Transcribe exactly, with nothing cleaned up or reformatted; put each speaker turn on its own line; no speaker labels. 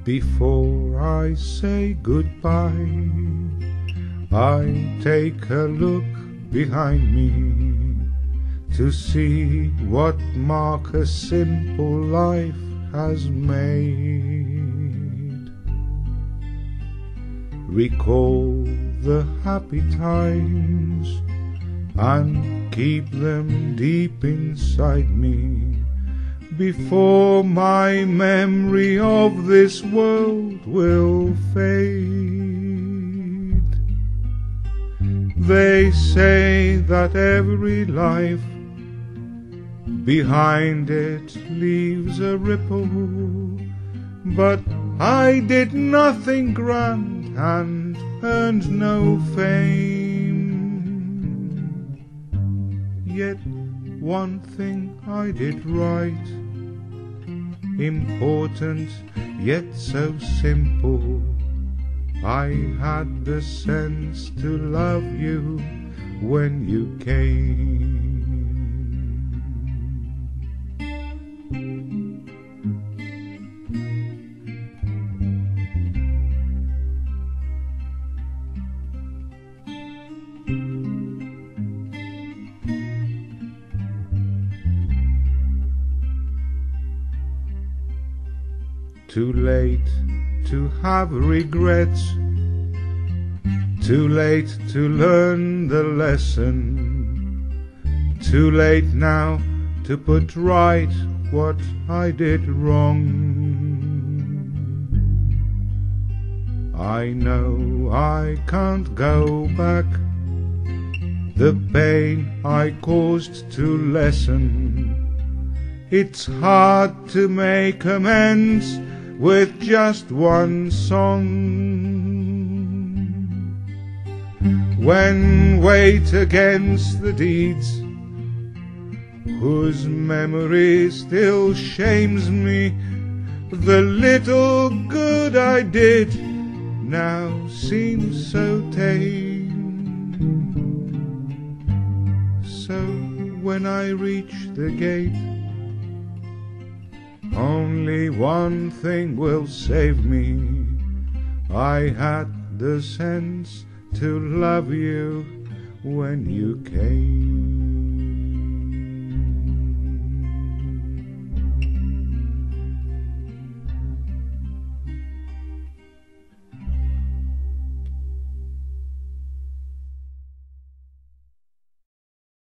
Before I say goodbye, I take a look behind me to see what mark a simple life has made. Recall the happy times and keep them deep inside me before my memory of this world will fade. They say that every life behind it leaves a ripple, but I did nothing grand and earned no fame. Yet one thing I did right, important yet so simple. I had the sense to love you when you came. Too late to have regrets, too late to learn the lesson, too late now to put right what I did wrong. I know I can't go back, the pain I caused to lessen. It's hard to make amends with just one song. When weighed against the deeds whose memory still shames me, the little good I did now seems so tame. So when I reach the gate, only one thing will save me. I had the sense to love you when you came.